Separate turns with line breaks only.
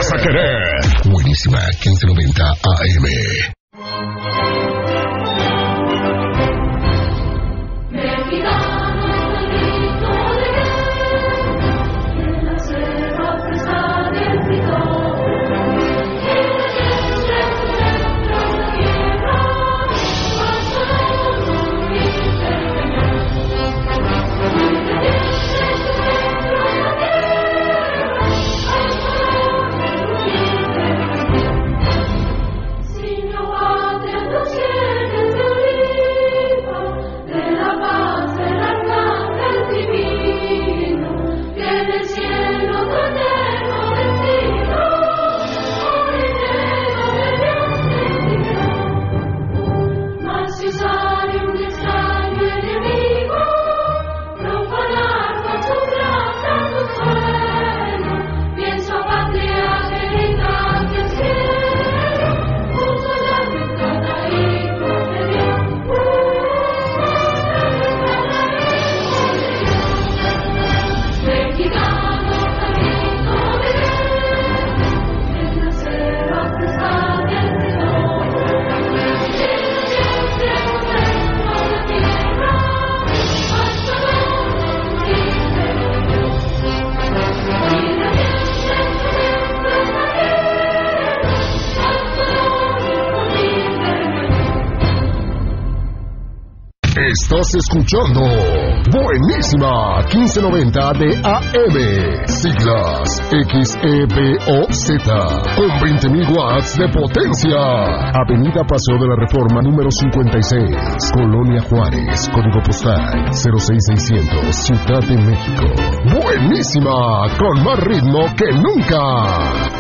vas a querer. Buenísima 1590 AM. Estás escuchando Buenísima 1590 de AM, siglas XEBOZ, con 20.000 watts de potencia. Avenida Paseo de la Reforma número 56, Colonia Juárez, código postal 06600, Ciudad de México. Buenísima, con más ritmo que nunca.